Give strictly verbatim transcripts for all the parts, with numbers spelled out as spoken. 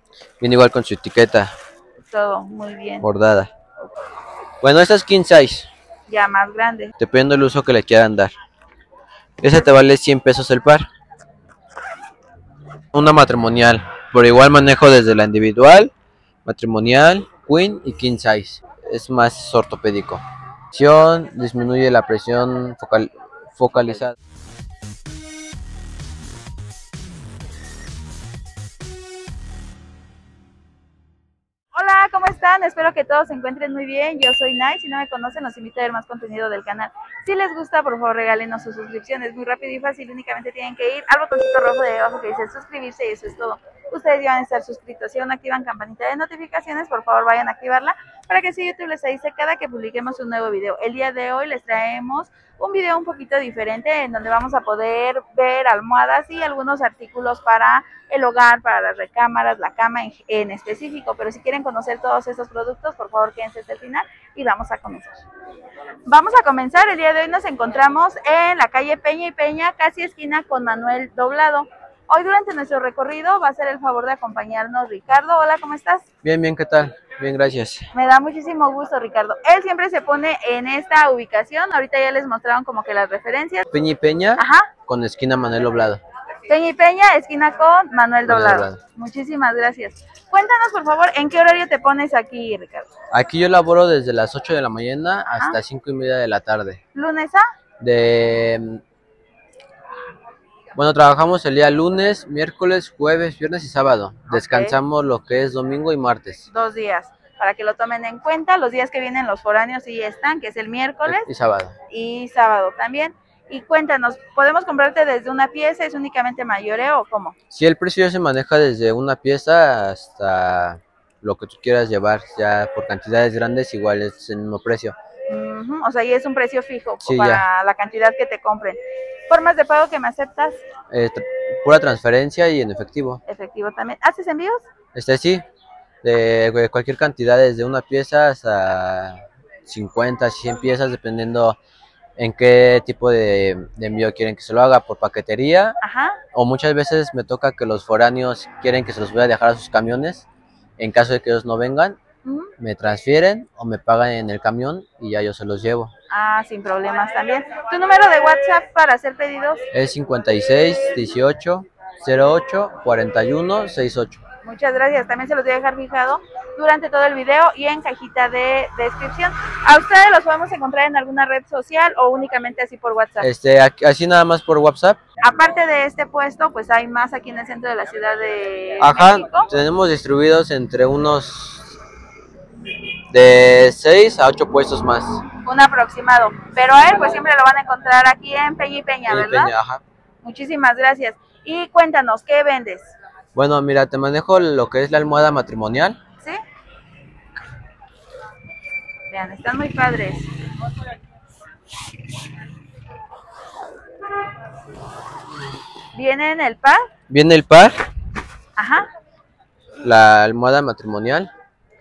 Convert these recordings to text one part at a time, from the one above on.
Viene igual con su etiqueta Todo muy bien. bordada. Bueno, esta es king size, Ya más grande. dependiendo del uso que le quieran dar. Esa te vale cien pesos el par. Una matrimonial, por igual manejo desde la individual, matrimonial, queen y king size. Es más ortopédico. Disminuye la presión focal, focalizada. Hola, ¿cómo están? Espero que todos se encuentren muy bien. Yo soy Nay. Si no me conocen, los invito a ver más contenido del canal. Si les gusta, por favor, regálenos su suscripción. Es muy rápido y fácil. Únicamente tienen que ir al botoncito rojo de abajo que dice suscribirse y eso es todo. Ustedes ya van a estar suscritos. Si aún activan campanita de notificaciones, por favor, vayan a activarla para que así YouTube les avise cada que publiquemos un nuevo video. El día de hoy les traemos un video un poquito diferente en donde vamos a poder ver almohadas y algunos artículos para el hogar, para las recámaras, la cama en, en específico. Pero si quieren conocer todos estos productos, por favor quédense hasta el final y vamos a comenzar. Vamos a comenzar. El día de hoy nos encontramos en la calle Peña y Peña, casi esquina con Manuel Doblado. Hoy durante nuestro recorrido va a ser el favor de acompañarnos Ricardo. Hola, ¿cómo estás? Bien, bien, ¿qué tal? Bien, gracias. Me da muchísimo gusto, Ricardo. Él siempre se pone en esta ubicación. Ahorita ya les mostraron como que las referencias. Peña y Peña, Ajá. Con esquina Manuel Doblado. Peña y Peña, esquina con Manuel Doblado. Manuel Doblado. Muchísimas gracias. Cuéntanos, por favor, ¿en qué horario te pones aquí, Ricardo? Aquí yo laboro desde las ocho de la mañana hasta Ajá. cinco y media de la tarde. ¿Lunes a? De... Bueno, trabajamos el día lunes, miércoles, jueves, viernes y sábado. Descansamos okay. Lo que es domingo y martes. Dos días, para que lo tomen en cuenta. Los días que vienen los foráneos sí están, que es el miércoles. Y sábado. Y sábado también. Y cuéntanos, ¿podemos comprarte desde una pieza? ¿Es únicamente mayoreo o cómo? Sí, el precio ya se maneja desde una pieza hasta lo que tú quieras llevar. Ya por cantidades grandes igual es el mismo precio. Uh-huh. O sea, y es un precio fijo sí, para ya. La cantidad que te compren. ¿Formas de pago que me aceptas? Eh, pura transferencia y en efectivo. Efectivo también. ¿Haces envíos? Este sí, de, de cualquier cantidad, desde una pieza hasta cincuenta, cien piezas, dependiendo en qué tipo de, de envío quieren que se lo haga, por paquetería. Ajá. O muchas veces me toca que los foráneos quieren que se los voy a dejar a sus camiones. En caso de que ellos no vengan, uh-huh. me transfieren o me pagan en el camión y ya yo se los llevo. Ah, sin problemas también. ¿Tu número de WhatsApp para hacer pedidos? Es cincuenta y seis, dieciocho, cero ocho, cuarenta y uno, sesenta y ocho. Muchas gracias. También se los voy a dejar fijado durante todo el video y en cajita de descripción. ¿A ustedes los podemos encontrar en alguna red social o únicamente así por WhatsApp? Este, así nada más por WhatsApp. Aparte de este puesto, pues hay más aquí en el centro de la ciudad de Ajá, México. Tenemos distribuidos entre unos de seis a ocho puestos más. Un aproximado. Pero a él pues siempre lo van a encontrar aquí en Peña y Peña, Peña, ¿verdad? Peña, ajá. Muchísimas gracias. Y cuéntanos, ¿qué vendes? Bueno, mira, te manejo lo que es la almohada matrimonial. ¿Sí? Vean, están muy padres. ¿Viene en el par? Viene el par. Ajá. La almohada matrimonial.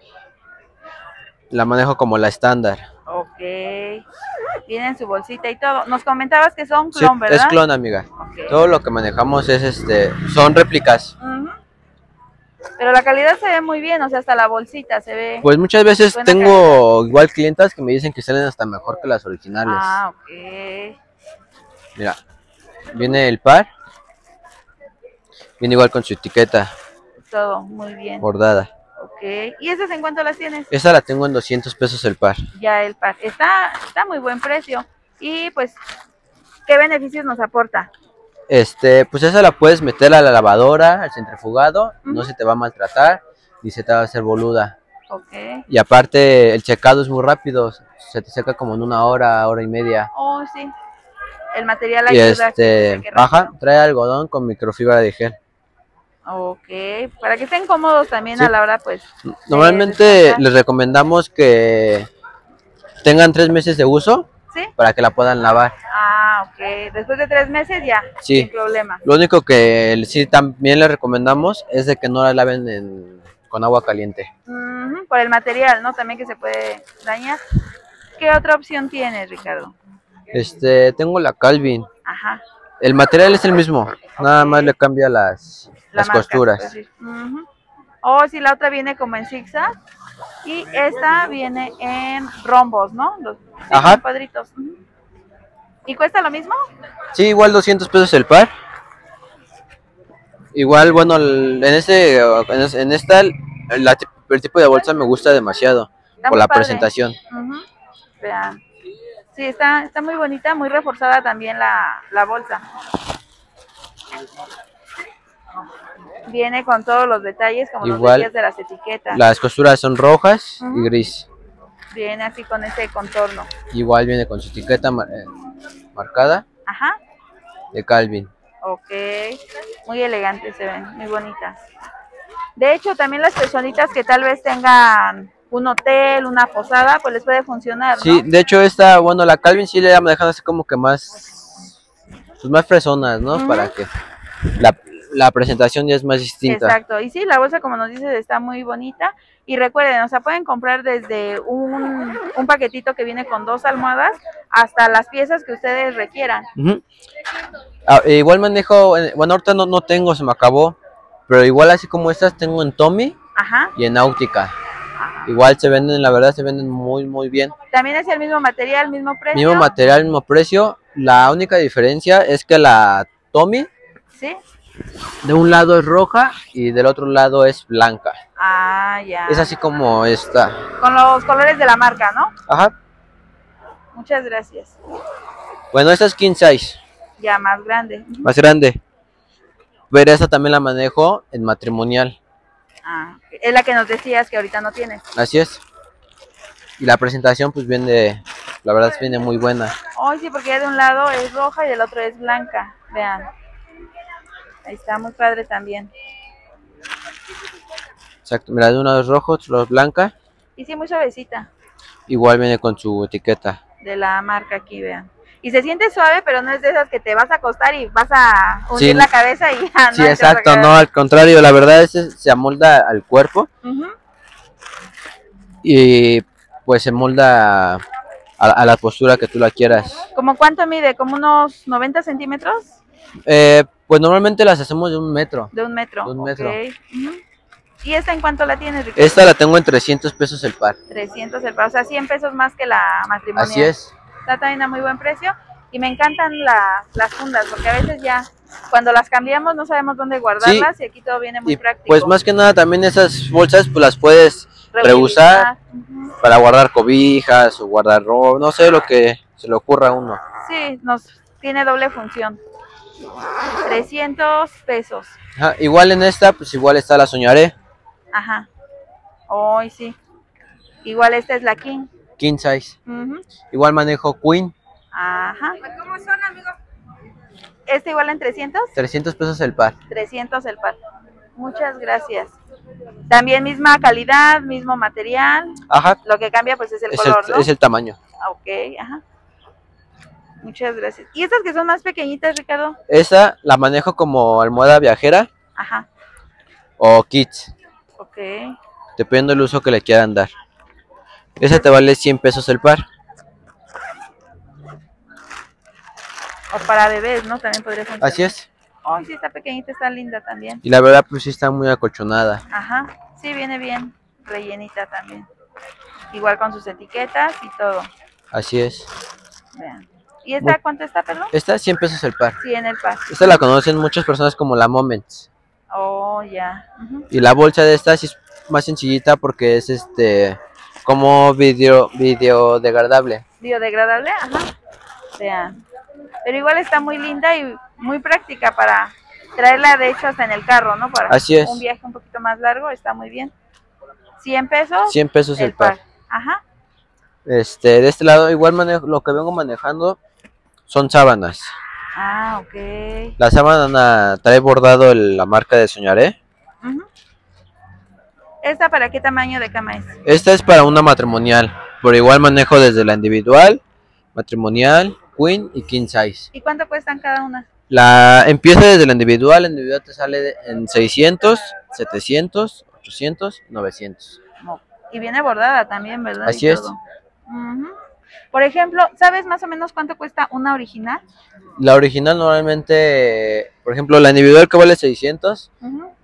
La manejo como la estándar. Ok. Viene en su bolsita y todo. Nos comentabas que son clon, sí, ¿verdad? Es clon, amiga. Okay. Todo lo que manejamos es este, son réplicas. Uh-huh. Pero la calidad se ve muy bien, o sea, hasta la bolsita se ve. Pues muchas veces tengo calidad. Igual clientas que me dicen que salen hasta mejor que las originales. Ah, ok. Mira, viene el par. Viene igual con su etiqueta. Todo muy bien. Bordada. Ok. ¿Y esas en cuánto las tienes? Esa la tengo en doscientos pesos el par. Ya el par. Está, está muy buen precio. Y pues, ¿qué beneficios nos aporta? Este, pues esa la puedes meter a la lavadora, al centrifugado, uh-huh. No se te va a maltratar, ni se te va a hacer boluda. Okay. Y aparte el secado es muy rápido, se te seca como en una hora, hora y media. Oh, sí. El material y ayuda este, a que se ajá, trae algodón con microfibra de gel. Ok, para que estén cómodos también sí. A la hora, pues. Normalmente les recomendamos que tengan tres meses de uso. ¿Sí? Para que la puedan lavar. Ah, ok. Después de tres meses ya, sí. Sin problema. Lo único que sí también les recomendamos es de que no la laven en, con agua caliente. Uh-huh, por el material, ¿no? También que se puede dañar. ¿Qué otra opción tienes, Ricardo? Este, tengo la Calvin. Ajá. El material es el mismo, okay. Nada más le cambia las, la las marca, costuras. Uh-huh. Oh, sí, la otra viene como en zigzag. Y esta viene en rombos, ¿no? Los, sí, Ajá. cuadritos. Uh-huh. ¿Y cuesta lo mismo? Sí, igual doscientos pesos el par. Igual, bueno, en este, en esta, la, el tipo de bolsa me gusta demasiado. Está por muy la padre. presentación. Uh-huh. Vean. Sí, está, está muy bonita, muy reforzada también la, la bolsa. Viene con todos los detalles, como Igual, los decías de las etiquetas. Las costuras son rojas uh-huh. y gris. Viene así con ese contorno. Igual viene con su etiqueta mar eh, marcada. Ajá. De Calvin. Ok, muy elegantes se ven, muy bonitas. De hecho, también las personitas que tal vez tengan un hotel, una posada, pues les puede funcionar, ¿no? Sí, de hecho esta, bueno, la Calvin sí le dejan así como que más, pues más fresonas, ¿no? Uh-huh. Para que la, la presentación ya es más distinta. Exacto, y sí, la bolsa, como nos dices, está muy bonita. Y recuerden, o sea, pueden comprar desde un, un paquetito que viene con dos almohadas hasta las piezas que ustedes requieran. Uh-huh. Ah, igual manejo, bueno, ahorita no, no tengo, se me acabó, pero igual así como estas tengo en Tommy. Ajá. Y en Náutica. Ajá. Igual se venden, la verdad se venden muy muy bien. ¿También es el mismo material, mismo precio? Mismo material, mismo precio. La única diferencia es que la Tommy, ¿sí? De un lado es roja y del otro lado es blanca. Ah, ya. Es así como esta. Con los colores de la marca, ¿no? Ajá. Muchas gracias. Bueno, esta es king size. Ya, más grande. Más grande. Pero esta también la manejo en matrimonial. Ah, es la que nos decías que ahorita no tienes. Así es. Y la presentación pues viene, la verdad viene muy buena. Oh, sí, porque ya de un lado es roja y del otro es blanca. Vean. Ahí está, muy padre también. Exacto, mira, de uno es rojo, otro es blanca. Y sí, muy suavecita. Igual viene con su etiqueta. De la marca aquí, vean. Y se siente suave, pero no es de esas que te vas a acostar y vas a hundir sí, la cabeza y ya. Sí, no exacto, no, al contrario, la verdad es que se amolda al cuerpo. Uh-huh. Y pues se molda a, a la postura que tú la quieras. ¿Cómo cuánto mide? ¿Como unos noventa centímetros? Eh, pues normalmente las hacemos de un metro. De un metro. De un metro. Okay. Uh-huh. ¿Y esta en cuánto la tienes, Ricardo? Esta la tengo en trescientos pesos el par. trescientos el par, o sea, cien pesos más que la matrimonial. Así es. Está también a muy buen precio. Y me encantan la, las fundas, porque a veces ya cuando las cambiamos no sabemos dónde guardarlas, sí. Y aquí todo viene muy y práctico. Pues más que nada también esas bolsas pues las puedes reusar uh-huh. para guardar cobijas o guardar ropa, no sé, lo que se le ocurra a uno. Sí, nos tiene doble función. trescientos pesos. Ajá, igual en esta, pues igual está la Soñaré. Ajá. Hoy oh, sí. Igual esta es la King. King size. Uh-huh. Igual manejo Queen. Ajá. ¿Cómo son, amigos? ¿Este igual en trescientos? trescientos pesos el par. trescientos el par. Muchas gracias. También misma calidad, mismo material. Ajá. Lo que cambia pues es el es color, el, ¿no? Es el tamaño. Ok, ajá. Muchas gracias. ¿Y estas que son más pequeñitas, Ricardo? Esa la manejo como almohada viajera. Ajá. O kits. Ok. Dependiendo del uso que le quieran dar. Esa te vale cien pesos el par. O para bebés, ¿no? También podría funcionar. Así es. Oh, sí, está pequeñita, está linda también. Y la verdad, pues sí está muy acolchonada. Ajá. Sí, viene bien rellenita también. Igual con sus etiquetas y todo. Así es. Vean. ¿Y esta muy... cuánto está, perdón? Esta cien pesos el par. cien el par. Esta la conocen muchas personas como la Moments. Oh, ya. Uh-huh. Y la bolsa de esta sí es más sencillita porque es este como video biodegradable. Biodegradable, ajá. Vean. Pero igual está muy linda y muy práctica para traerla, de hecho, hasta en el carro, ¿no? Para Así es. Un viaje un poquito más largo, está muy bien. cien pesos. cien pesos el, el par. par. Ajá. Este, de este lado, igual manejo, lo que vengo manejando son sábanas. Ah, ok. La sábana trae bordado el, la marca de Soñaré. Uh-huh. ¿Esta para qué tamaño de cama es? Esta es para una matrimonial. Por igual manejo desde la individual, matrimonial, queen y king size. ¿Y cuánto cuestan cada una? La empieza desde la individual. La individual te sale en seiscientos, setecientos, ochocientos, novecientos. Y viene bordada también, ¿verdad? Así es. Uh-huh. Por ejemplo, ¿sabes más o menos cuánto cuesta una original? La original normalmente, por ejemplo, la individual que vale seiscientos, uh-huh.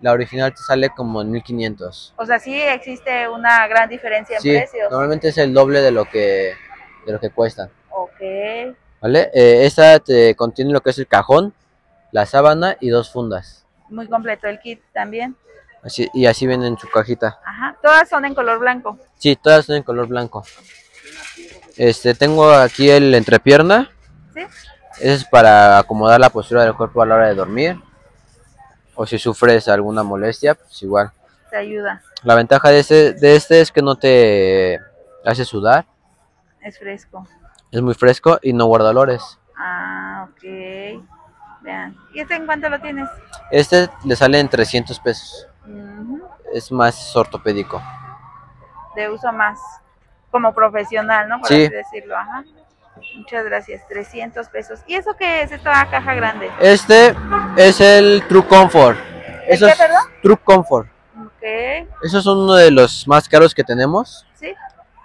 La original te sale como en mil quinientos. O sea, sí existe una gran diferencia en Sí, precios. normalmente es el doble de lo que, de lo que cuestan. Ok. ¿Vale? Eh, esta te contiene lo que es el cajón, la sábana y dos fundas. Muy completo el kit también. Así, y así viene en su cajita. Ajá. Todas son en color blanco. Sí, todas son en color blanco. Este, tengo aquí el entrepierna. ¿Sí? Ese es para acomodar la postura del cuerpo a la hora de dormir. O si sufres alguna molestia, pues igual. Te ayuda. La ventaja de este, de este es que no te hace sudar. Es fresco. Es muy fresco y no guarda olores. Ah, ok. Vean. ¿Y este en cuánto lo tienes? Este le sale en trescientos pesos. Uh-huh. Es más ortopédico. De uso más como profesional, ¿no? Por Sí. así decirlo. Ajá. Muchas gracias. trescientos pesos. ¿Y eso qué es? Esta caja grande. Este es el True Comfort. ¿El Eso qué, es perdón? True Comfort. Ok. Esos son uno de los más caros que tenemos, ¿Sí?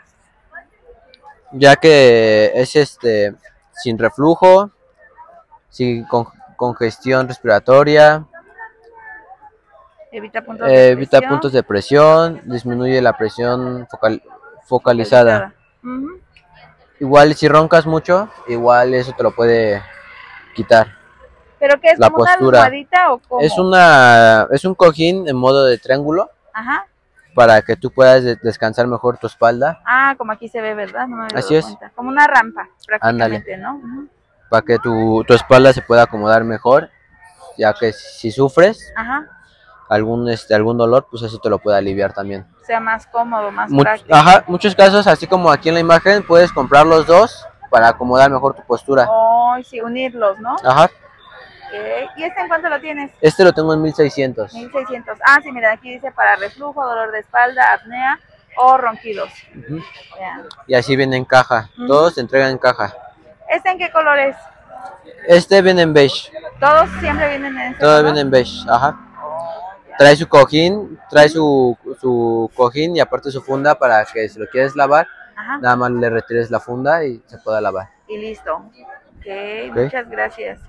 ya que es este sin reflujo, sin con- congestión respiratoria, Evita puntos eh, de evita presión. puntos de presión, disminuye la presión focal- focalizada. Uh-huh. Igual si roncas mucho, igual eso te lo puede quitar. ¿Pero qué es? La ¿Como postura. una almohadita o cómo? Es una es un cojín en modo de triángulo Ajá. para que tú puedas de- descansar mejor tu espalda, Ah, como aquí se ve, ¿verdad? No me había Así dado es. cuenta. Como una rampa, prácticamente, ¿no? Ujú. para que tu, tu espalda se pueda acomodar mejor, ya que si sufres Ajá. algún este algún dolor, pues eso te lo puede aliviar también. Sea más cómodo, más Much- práctico. ajá, muchos casos, así como aquí en la imagen, puedes comprar los dos para acomodar mejor tu postura. Oh, sí, unirlos, ¿no? Ajá, Ok. ¿Y este en cuánto lo tienes? este lo tengo en mil seiscientos. mil seiscientos. Ah, sí, mira, aquí dice para reflujo, dolor de espalda, apnea o ronquidos. Ujú. Vean. Y así viene en caja, Ujú. todos se entregan en caja. ¿Este en qué color es? Este viene en beige, Todos siempre vienen en este todo color. viene en beige, ajá. Trae su cojín, trae su, su cojín y aparte su funda para que si lo quieres lavar, Ajá. nada más le retires la funda y se pueda lavar. Y listo. Ok, Ok. muchas gracias.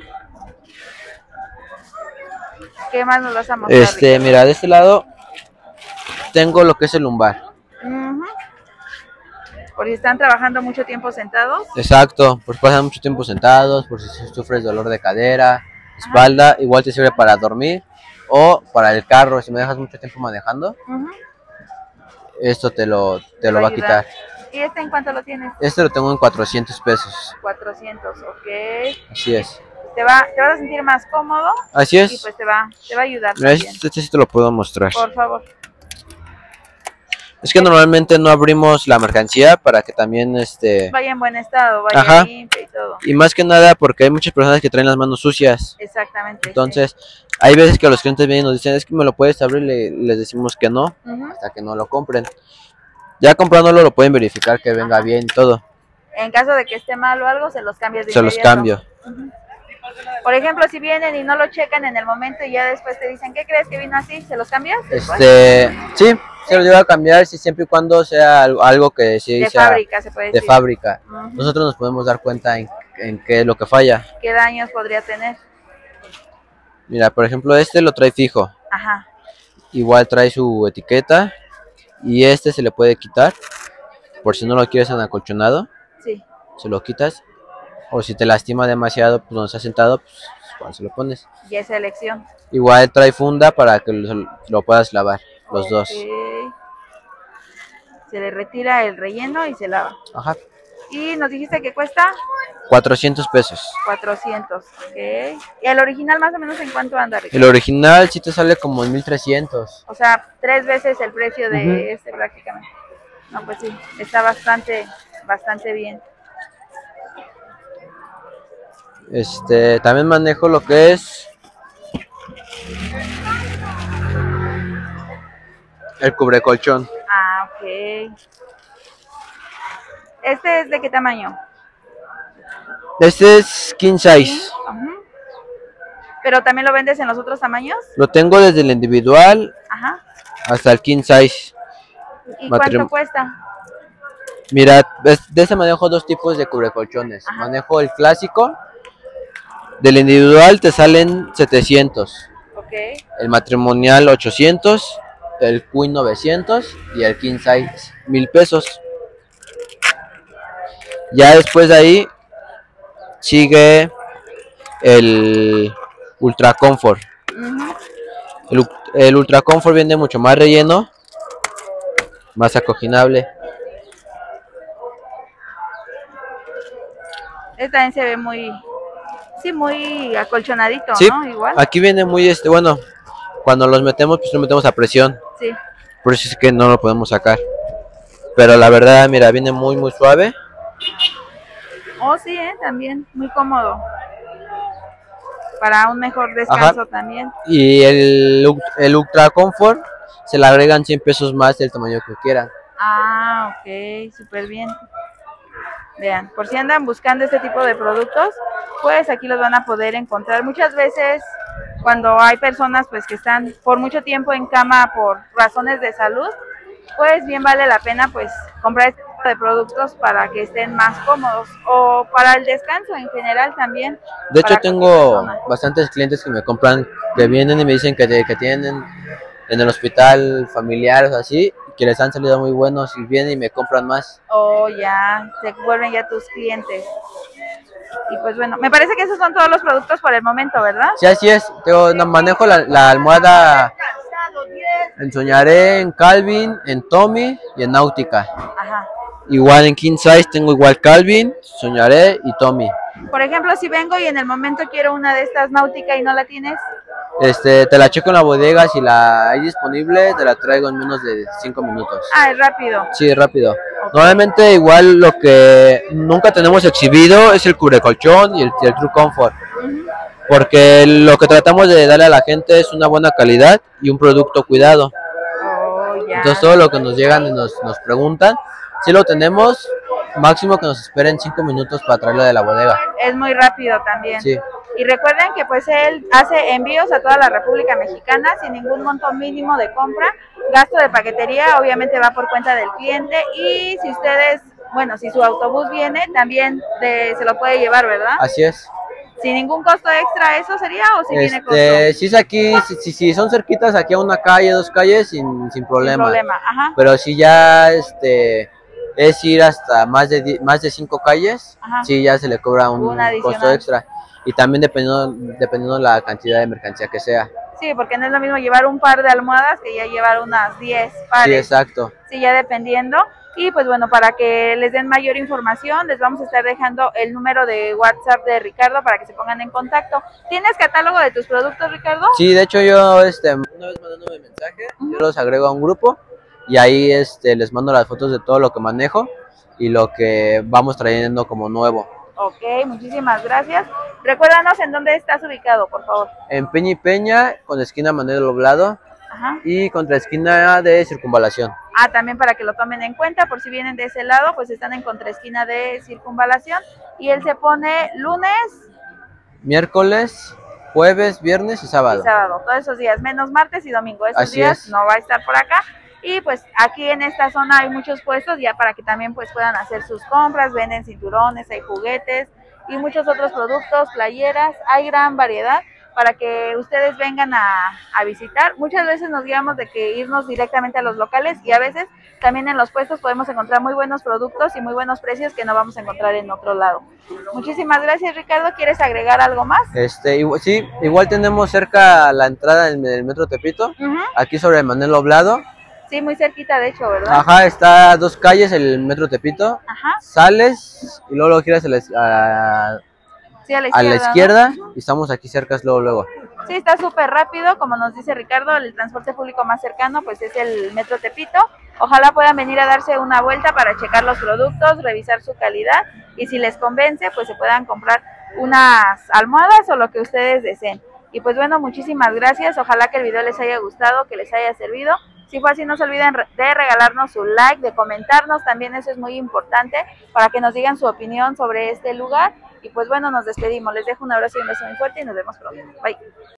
¿Qué más nos vas a mostrar? Este, Ricardo? mira, de este lado tengo lo que es el lumbar. Ujú. Por si están trabajando mucho tiempo sentados. Exacto, pues pasan mucho tiempo sentados, por si sufres dolor de cadera, espalda, igual te sirve para dormir o para el carro, si me dejas mucho tiempo manejando, Ujú. esto te lo, te lo Va va a a quitar. ¿Y este en cuánto lo tienes? Este lo tengo en cuatrocientos pesos, cuatrocientos, ok. así es. Te, va, te vas a sentir más cómodo Así y es, pues te va, te va a ayudar mira, también. este, este sí te lo puedo mostrar. Por favor. Es que normalmente no abrimos la mercancía para que también, este, Vaya en buen estado, vaya Ajá. limpio y todo. y más que nada porque hay muchas personas que traen las manos sucias. Exactamente. Entonces, hay veces que los clientes vienen y nos dicen, es que me lo puedes abrir, le, les decimos que no, sí. Ujú. hasta que no lo compren. Ya comprándolo lo pueden verificar que venga Ajá. bien y todo, En caso de que esté mal o algo, se los cambias de se los inmediato. cambio. Ujú. Por ejemplo, si vienen y no lo checan en el momento y ya después te dicen, ¿qué crees que vino así? ¿Se los cambias? después? Este, sí, se lo lleva a cambiar si siempre y cuando sea algo, algo que sí De sea fábrica, se puede de decir. fábrica. Ujú. Nosotros nos podemos dar cuenta en, en qué es lo que falla. ¿Qué daños podría tener? Mira, por ejemplo, este lo trae fijo, Ajá. igual trae su etiqueta y este se le puede quitar, por si no lo quieres en acolchonado, Sí. se lo quitas, o si te lastima demasiado, pues donde estás sentado, pues igual se lo pones. Y esa elección. Igual trae funda para que lo, lo puedas lavar, los dos. Ok. Se le retira el relleno y se lava. Ajá, Y nos dijiste que cuesta cuatrocientos pesos. cuatrocientos. Ok. ¿Y el original más o menos en cuánto anda, Ricardo? El original sí te sale como en mil trescientos. O sea, tres veces el precio de Ujú. este prácticamente. No, pues sí, está bastante, bastante bien. Este, también manejo lo que es el cubrecolchón. Ah, ok. ¿Este es de qué tamaño? Este es king size. Ujú. ¿Pero también lo vendes en los otros tamaños? Lo tengo desde el individual Ajá. hasta el king size. ¿Y Matrim- cuánto cuesta? Mira, es- de ese manejo dos tipos de cubrecolchones. Ajá. Manejo el clásico. Del individual te salen setecientos. Ok. el matrimonial ochocientos, el queen novecientos y el king size mil pesos. Ya después de ahí sigue el Ultra Comfort. Uh-huh. el, el Ultra Comfort viene mucho más relleno, más acoginable. Este también se ve muy, sí, muy acolchonadito, Sí, ¿no? Igual. aquí viene muy este, bueno, cuando los metemos, pues lo metemos a presión. Sí. Por eso es que no lo podemos sacar. Pero la verdad, mira, viene muy muy suave. Oh, sí, ¿eh? También muy cómodo. Para un mejor descanso. Ajá. También. Y el, el Ultra Comfort se le agregan cien pesos más del tamaño que quieran. Ah, ok, súper bien. Vean, por si andan buscando este tipo de productos, pues aquí los van a poder encontrar. Muchas veces cuando hay personas pues que están por mucho tiempo en cama por razones de salud, pues bien vale la pena pues comprar este tipo de productos para que estén más cómodos o para el descanso en general también. De hecho tengo bastantes clientes que me compran, que vienen y me dicen que, que tienen en el hospital familiares o así, que les han salido muy buenos y vienen y me compran más. Oh, ya, se vuelven ya tus clientes. Y pues bueno, me parece que esos son todos los productos por el momento, ¿verdad? Sí, así es. Yo manejo la, la almohada en Soñaré, en Calvin, en Tommy y en Náutica. Ajá. Igual en King Size tengo igual Calvin, Soñaré y Tommy. Por ejemplo, si vengo y en el momento quiero una de estas Náutica y no la tienes, Este, te la checo en la bodega, si la hay disponible, te la traigo en menos de cinco minutos. Ah, es rápido. Sí, rápido. Okay. Normalmente igual lo que nunca tenemos exhibido es el cubrecolchón y el, y el True Comfort. Uh-huh. Porque lo que tratamos de darle a la gente es una buena calidad y un producto cuidado. Oh, ya. Entonces todo lo que nos llegan y nos, nos preguntan, si lo tenemos, máximo que nos esperen cinco minutos para traerlo de la bodega. Es muy rápido también. Sí. Y recuerden que pues él hace envíos a toda la República Mexicana sin ningún monto mínimo de compra. Gasto de paquetería obviamente va por cuenta del cliente y si ustedes, bueno, si su autobús viene, también de, se lo puede llevar, ¿verdad? Así es. ¿Sin ningún costo extra eso sería o si este, tiene costo? Si es aquí, si, si, si son cerquitas aquí a una calle, dos calles, sin, sin problema. Sin problema, ajá. Pero si ya este es ir hasta más de más de cinco calles, ajá, sí ya se le cobra un costo extra. Y también dependiendo, dependiendo la cantidad de mercancía que sea. Sí, porque no es lo mismo llevar un par de almohadas que ya llevar unas diez pares. Sí, exacto. Sí, ya dependiendo. Y pues bueno, para que les den mayor información, les vamos a estar dejando el número de WhatsApp de Ricardo para que se pongan en contacto. ¿Tienes catálogo de tus productos, Ricardo? Sí, de hecho yo este, una vez mandándome mensaje, uh-huh, yo los agrego a un grupo y ahí este, les mando las fotos de todo lo que manejo y lo que vamos trayendo como nuevo. Ok, muchísimas gracias. Recuérdanos en dónde estás ubicado, por favor. En Peña y Peña, con esquina Manuel Doblado. Ajá. Y contra esquina de Circunvalación. Ah, también para que lo tomen en cuenta, por si vienen de ese lado, pues están en contraesquina de Circunvalación. Y él se pone lunes, miércoles, jueves, viernes y sábado. Y sábado, todos esos días, menos martes y domingo. Esos Así días es. No va a estar por acá. Y pues aquí en esta zona hay muchos puestos ya para que también pues puedan hacer sus compras, venden cinturones, hay juguetes y muchos otros productos, playeras, hay gran variedad para que ustedes vengan a, a visitar. Muchas veces nos guiamos de que irnos directamente a los locales y a veces también en los puestos podemos encontrar muy buenos productos y muy buenos precios que no vamos a encontrar en otro lado. Muchísimas gracias, Ricardo. ¿Quieres agregar algo más? Este, igual, sí, igual tenemos cerca la entrada del, del Metro Tepito, uh-huh, aquí sobre Manuel Doblado. Sí, muy cerquita de hecho, ¿verdad? Ajá, está a dos calles el Metro Tepito. Ajá. Sales y luego lo giras a la, a, sí, a la izquierda, a la izquierda, ¿no? Y estamos aquí cerca luego luego. Sí, está súper rápido, como nos dice Ricardo, el transporte público más cercano pues es el Metro Tepito. Ojalá puedan venir a darse una vuelta para checar los productos, revisar su calidad y si les convence pues se puedan comprar unas almohadas o lo que ustedes deseen. Y pues bueno, muchísimas gracias, ojalá que el video les haya gustado, que les haya servido. Si fue así, no se olviden de regalarnos su like, de comentarnos, también eso es muy importante para que nos digan su opinión sobre este lugar. Y pues bueno, nos despedimos, les dejo un abrazo y un beso muy fuerte y nos vemos pronto. Bye.